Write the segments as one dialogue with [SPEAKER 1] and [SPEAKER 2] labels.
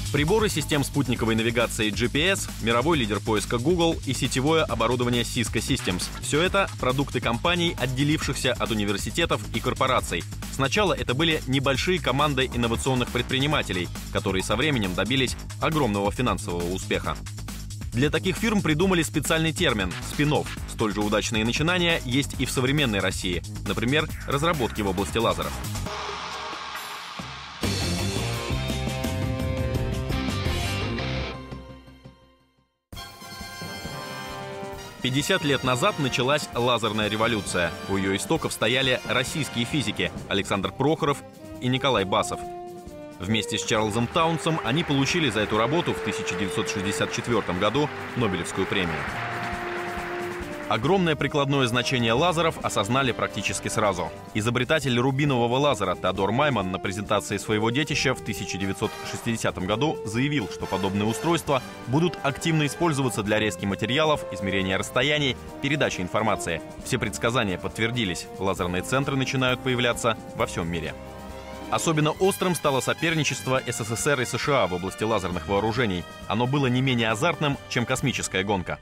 [SPEAKER 1] Приборы систем спутниковой навигации GPS, мировой лидер поиска Google и сетевое оборудование Cisco Systems. Все это продукты компаний, отделившихся от университетов и корпораций. Сначала это были небольшие команды инновационных предпринимателей, которые со временем добились огромного финансового успеха. Для таких фирм придумали специальный термин – спин-офф. Столь же удачные начинания есть и в современной России. Например, разработки в области лазеров. 50 лет назад началась лазерная революция. У ее истоков стояли российские физики Александр Прохоров и Николай Басов. Вместе с Чарльзом Таунсом они получили за эту работу в 1964 году Нобелевскую премию. Огромное прикладное значение лазеров осознали практически сразу. Изобретатель рубинового лазера Теодор Майман на презентации своего детища в 1960 году заявил, что подобные устройства будут активно использоваться для резки материалов, измерения расстояний, передачи информации. Все предсказания подтвердились. Лазерные центры начинают появляться во всем мире. Особенно острым стало соперничество СССР и США в области лазерных вооружений. Оно было не менее азартным, чем космическая гонка.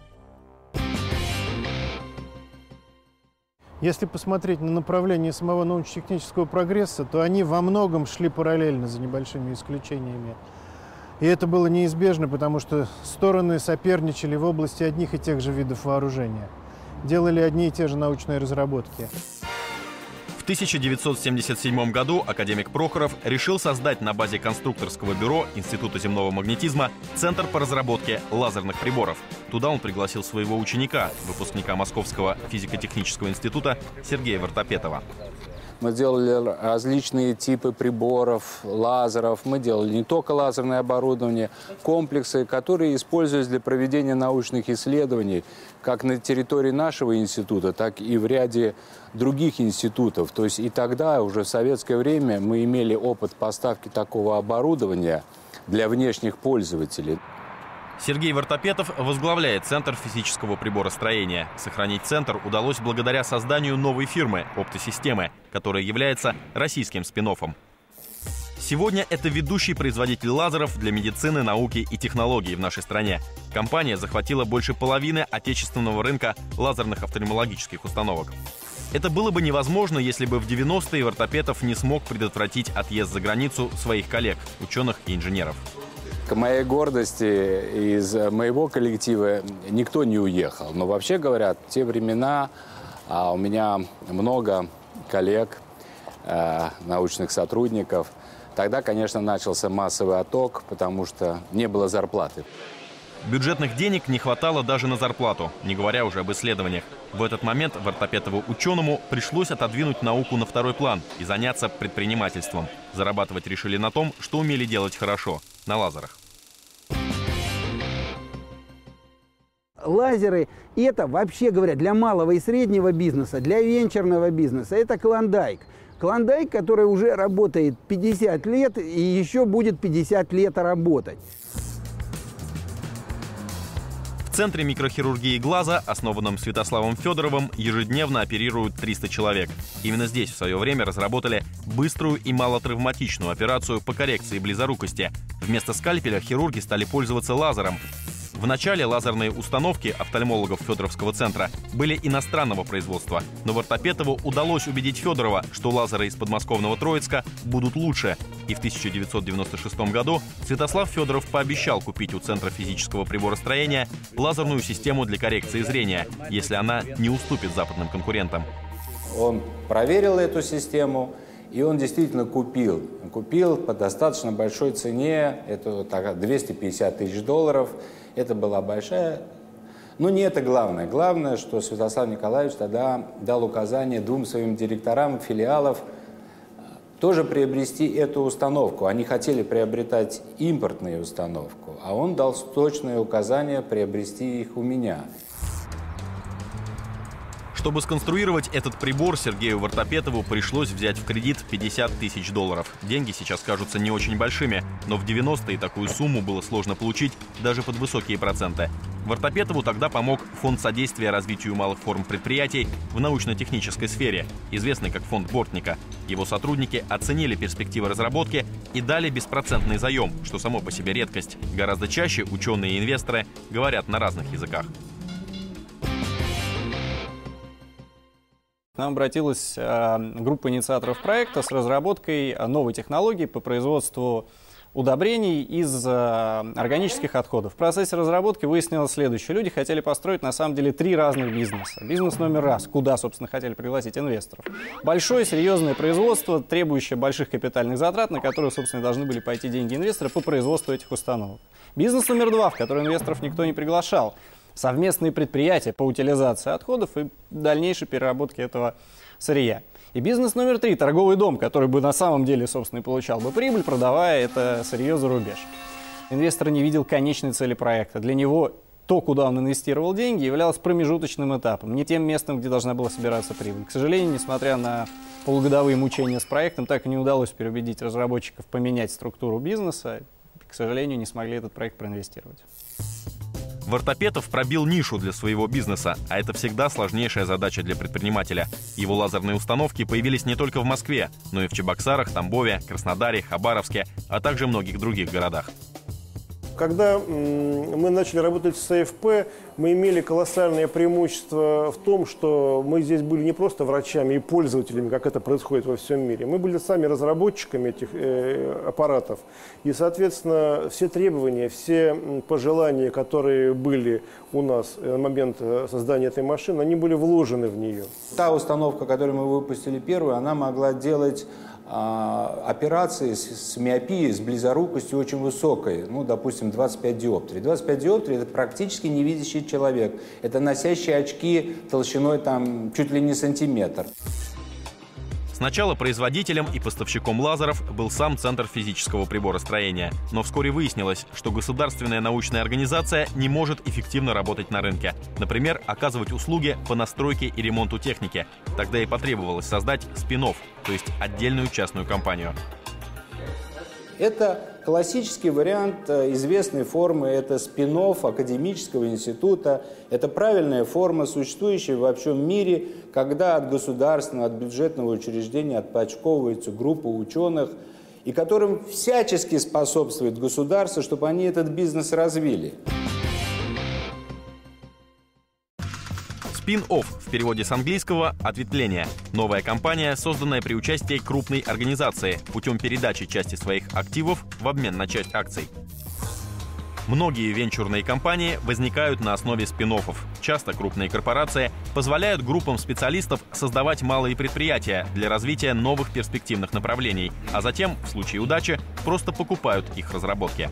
[SPEAKER 2] Если посмотреть на направление самого научно-технического прогресса, то они во многом шли параллельно, за небольшими исключениями. И это было неизбежно, потому что стороны соперничали в области одних и тех же видов вооружения. Делали одни и те же научные разработки.
[SPEAKER 1] В 1977 году академик Прохоров решил создать на базе конструкторского бюро Института земного магнетизма Центр по разработке лазерных приборов. Туда он пригласил своего ученика, выпускника Московского физико-технического института Сергея Вартопетова.
[SPEAKER 3] Мы делали различные типы приборов, лазеров. Мы делали не только лазерное оборудование, комплексы, которые используются для проведения научных исследований как на территории нашего института, так и в ряде других институтов. То есть и тогда, уже в советское время, мы имели опыт поставки такого оборудования для внешних пользователей.
[SPEAKER 1] Сергей Вартопетов возглавляет Центр физического приборостроения. Сохранить центр удалось благодаря созданию новой фирмы «Оптосистемы», которая является российским спин-оффом. Сегодня это ведущий производитель лазеров для медицины, науки и технологий в нашей стране. Компания захватила больше половины отечественного рынка лазерных офтальмологических установок. Это было бы невозможно, если бы в 90-е Вартопетов не смог предотвратить отъезд за границу своих коллег, ученых и инженеров.
[SPEAKER 3] К моей гордости, из моего коллектива никто не уехал. Но вообще говоря, в те времена у меня много коллег, научных сотрудников. Тогда, конечно, начался массовый отток, потому что не было зарплаты.
[SPEAKER 1] Бюджетных денег не хватало даже на зарплату, не говоря уже об исследованиях. В этот момент Вартопетову ученому пришлось отодвинуть науку на второй план и заняться предпринимательством. Зарабатывать решили на том, что умели делать хорошо – на лазерах.
[SPEAKER 4] Лазеры – это, вообще говоря, для малого и среднего бизнеса, для венчурного бизнеса – это клондайк. Клондайк, который уже работает 50 лет и еще будет 50 лет работать.
[SPEAKER 1] В Центре микрохирургии глаза, основанном Святославом Федоровым, ежедневно оперируют 300 человек. Именно здесь в свое время разработали быструю и малотравматичную операцию по коррекции близорукости. Вместо скальпеля хирурги стали пользоваться лазером. В начале лазерные установки офтальмологов Федоровского центра были иностранного производства, но Вартопетову удалось убедить Федорова, что лазеры из подмосковного Троицка будут лучше. И в 1996 году Святослав Федоров пообещал купить у Центра физического приборостроения лазерную систему для коррекции зрения, если она не уступит западным конкурентам.
[SPEAKER 3] Он проверил эту систему, и он действительно купил. Купил по достаточно большой цене, это 250 тысяч долларов. Это была большая... Но не это главное. Главное, что Святослав Николаевич тогда дал указание двум своим директорам филиалов тоже приобрести эту установку. Они хотели приобретать импортную установку, а он дал точное указание приобрести их у меня.
[SPEAKER 1] Чтобы сконструировать этот прибор, Сергею Вартопетову пришлось взять в кредит 50 тысяч долларов. Деньги сейчас кажутся не очень большими, но в 90-е такую сумму было сложно получить даже под высокие проценты. Вартопетову тогда помог Фонд содействия развитию малых форм предприятий в научно-технической сфере, известный как Фонд Бортника. Его сотрудники оценили перспективы разработки и дали беспроцентный заем, что само по себе редкость. Гораздо чаще ученые и инвесторы говорят на разных языках.
[SPEAKER 5] К нам обратилась группа инициаторов проекта с разработкой новой технологии по производству удобрений из органических отходов. В процессе разработки выяснилось следующее. Люди хотели построить на самом деле 3 разных бизнеса. Бизнес номер раз, куда, собственно, хотели пригласить инвесторов. Большое, серьезное производство, требующее больших капитальных затрат, на которые, собственно, должны были пойти деньги инвестора по производству этих установок. Бизнес номер 2, в который инвесторов никто не приглашал. Совместные предприятия по утилизации отходов и дальнейшей переработке этого сырья. И бизнес номер 3, торговый дом, который бы на самом деле, собственно, и получал бы прибыль, продавая это сырье за рубеж. Инвестор не видел конечной цели проекта. Для него то, куда он инвестировал деньги, являлось промежуточным этапом, не тем местом, где должна была собираться прибыль. К сожалению, несмотря на полугодовые мучения с проектом, так и не удалось переубедить разработчиков поменять структуру бизнеса. К сожалению, не смогли этот проект проинвестировать.
[SPEAKER 1] Вартапетов пробил нишу для своего бизнеса, а это всегда сложнейшая задача для предпринимателя. Его лазерные установки появились не только в Москве, но и в Чебоксарах, Тамбове, Краснодаре, Хабаровске, а также многих других городах.
[SPEAKER 6] Когда мы начали работать с АФП, мы имели колоссальное преимущество в том, что мы здесь были не просто врачами и пользователями, как это происходит во всем мире. Мы были сами разработчиками этих аппаратов. И, соответственно, все требования, все пожелания, которые были у нас на момент создания этой машины, они были вложены в нее.
[SPEAKER 3] Та установка, которую мы выпустили первую, она могла делать операции с миопией, с близорукостью очень высокой, ну, допустим, 25 диоптрий. 25 диоптрий – это практически невидящий человек. Это носящие очки толщиной там чуть ли не сантиметр.
[SPEAKER 1] Сначала производителем и поставщиком лазеров был сам Центр физического приборостроения. Но вскоре выяснилось, что государственная научная организация не может эффективно работать на рынке. Например, оказывать услуги по настройке и ремонту техники. Тогда и потребовалось создать спин-офф, то есть отдельную частную компанию.
[SPEAKER 3] Это классический вариант известной формы, это спин-офф академического института. Это правильная форма, существующая во всем мире, когда от государственного, от бюджетного учреждения отпочковывается группа ученых, и которым всячески способствует государство, чтобы они этот бизнес развили.
[SPEAKER 1] Spin-off в переводе с английского «ответвление». Новая компания, созданная при участии крупной организации путем передачи части своих активов в обмен на часть акций. Многие венчурные компании возникают на основе спин-оффов. Часто крупные корпорации позволяют группам специалистов создавать малые предприятия для развития новых перспективных направлений, а затем, в случае удачи, просто покупают их разработки.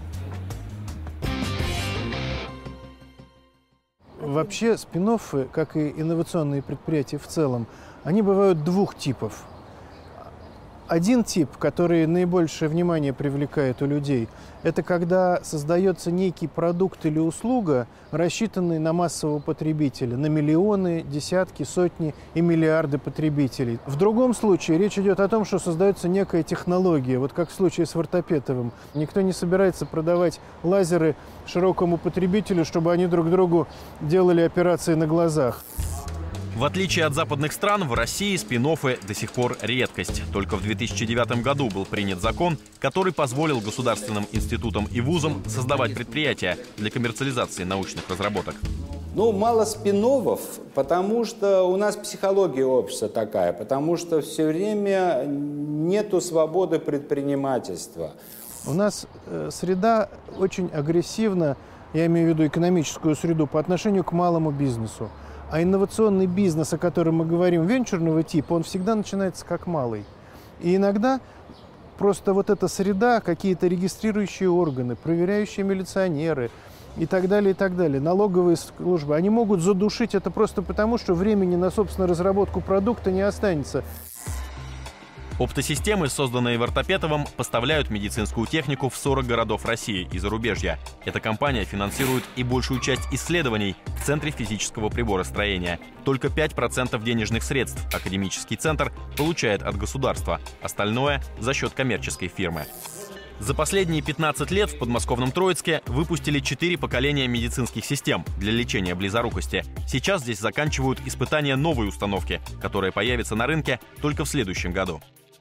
[SPEAKER 2] Вообще спин-оффы, как и инновационные предприятия в целом, они бывают 2 типов. Один тип, который наибольшее внимание привлекает у людей, это когда создается некий продукт или услуга, рассчитанный на массового потребителя, на миллионы, десятки, сотни и миллиарды потребителей. В другом случае речь идет о том, что создается некая технология, вот как в случае с Вартапетовым. Никто не собирается продавать лазеры широкому потребителю, чтобы они друг другу делали операции на глазах.
[SPEAKER 1] В отличие от западных стран, в России спин-оффы до сих пор редкость. Только в 2009 году был принят закон, который позволил государственным институтам и вузам создавать предприятия для коммерциализации научных разработок.
[SPEAKER 3] Ну, мало спин-оффов, потому что у нас психология общества такая, потому что все время нету свободы предпринимательства.
[SPEAKER 2] У нас среда очень агрессивна, я имею в виду экономическую среду, по отношению к малому бизнесу. А инновационный бизнес, о котором мы говорим, венчурного типа, он всегда начинается как малый. И иногда просто вот эта среда, какие-то регистрирующие органы, проверяющие милиционеры и так далее, налоговые службы, они могут задушить это просто потому, что времени на, собственно, разработку продукта не останется.
[SPEAKER 1] Оптосистемы, созданные Вартапетовым, поставляют медицинскую технику в 40 городов России и зарубежья. Эта компания финансирует и большую часть исследований в Центре физического приборостроения. Только 5% денежных средств академический центр получает от государства, остальное – за счет коммерческой фирмы. За последние 15 лет в подмосковном Троицке выпустили 4 поколения медицинских систем для лечения близорукости. Сейчас здесь заканчивают испытания новой установки, которая появится на рынке только в следующем году.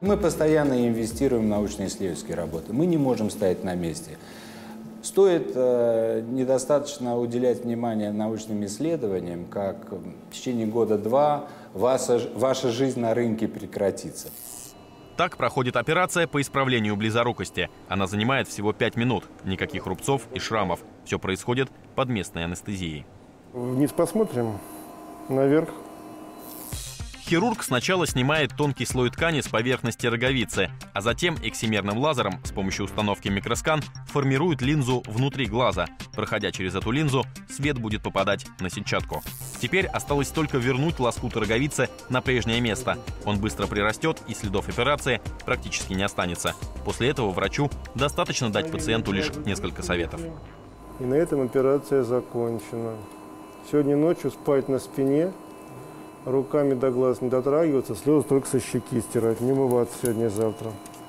[SPEAKER 3] Мы постоянно инвестируем в научно-исследовательские работы. Мы не можем стоять на месте. Стоит недостаточно уделять внимание научным исследованиям, как в течение года-два ваша жизнь на рынке прекратится.
[SPEAKER 1] Так проходит операция по исправлению близорукости. Она занимает всего 5 минут. Никаких рубцов и шрамов. Все происходит под местной анестезией.
[SPEAKER 6] Вниз посмотрим, наверх.
[SPEAKER 1] Хирург сначала снимает тонкий слой ткани с поверхности роговицы, а затем эксимерным лазером с помощью установки микроскан формирует линзу внутри глаза. Проходя через эту линзу, свет будет попадать на сетчатку. Теперь осталось только вернуть лоскут роговицы на прежнее место. Он быстро прирастет, и следов операции практически не останется. После этого врачу достаточно дать пациенту лишь несколько советов.
[SPEAKER 6] И на этом операция закончена. Сегодня ночью спать на спине, руками до глаз не дотрагиваться, слезы только со щеки стирать, не умываться сегодня и завтра.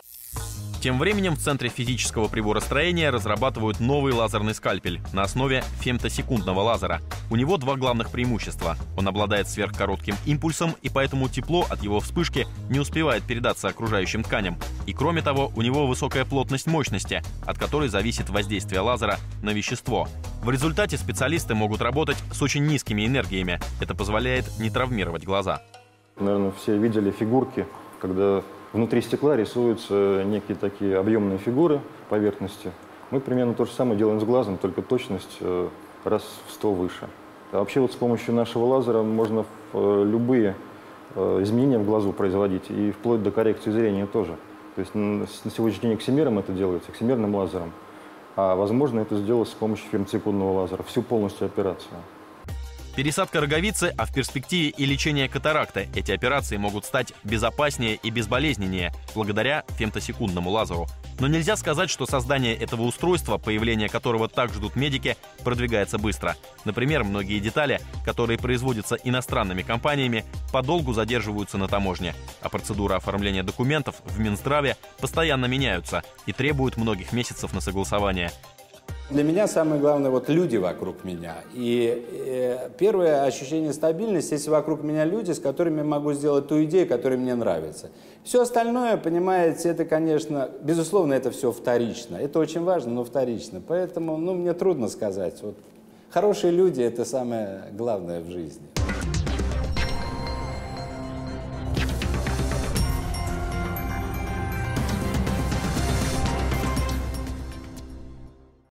[SPEAKER 1] Тем временем в Центре физического приборостроения разрабатывают новый лазерный скальпель на основе фемтосекундного лазера. У него два главных преимущества. Он обладает сверхкоротким импульсом, и поэтому тепло от его вспышки не успевает передаться окружающим тканям. И кроме того, у него высокая плотность мощности, от которой зависит воздействие лазера на вещество. В результате специалисты могут работать с очень низкими энергиями. Это позволяет не травмировать глаза.
[SPEAKER 7] Наверное, все видели фигурки, когда внутри стекла рисуются некие такие объемные фигуры поверхности. Мы примерно то же самое делаем с глазом, только точность раз в 100 выше. А вообще вот с помощью нашего лазера можно любые изменения в глазу производить, и вплоть до коррекции зрения тоже. То есть на сегодняшний день эксимером это делается, эксимерным лазером. А возможно это сделать с помощью фемтосекундного лазера, всю полностью операцию.
[SPEAKER 1] Пересадка роговицы, а в перспективе и лечение катаракты. Эти операции могут стать безопаснее и безболезненнее благодаря фемтосекундному лазеру. Но нельзя сказать, что создание этого устройства, появление которого так ждут медики, продвигается быстро. Например, многие детали, которые производятся иностранными компаниями, подолгу задерживаются на таможне. А процедуры оформления документов в Минздраве постоянно меняются и требуют многих месяцев на согласование.
[SPEAKER 3] Для меня самое главное вот люди вокруг меня. И первое ощущение стабильности, если вокруг меня люди, с которыми я могу сделать ту идею, которая мне нравится. Все остальное, понимаете, это, конечно, безусловно, это все вторично. Это очень важно, но вторично. Поэтому, мне трудно сказать. Вот, хорошие люди – это самое главное в жизни.